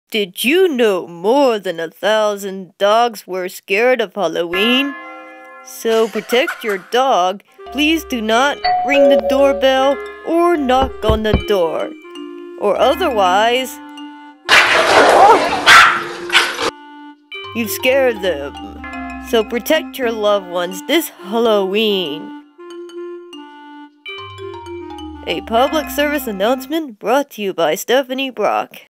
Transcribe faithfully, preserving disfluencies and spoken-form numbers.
Did you know more than a thousand dogs were scared of Halloween? So protect your dog. Please do not ring the doorbell or knock on the door. Or otherwise, you've scared them. So protect your loved ones this Halloween. A public service announcement brought to you by Stephanie Brock.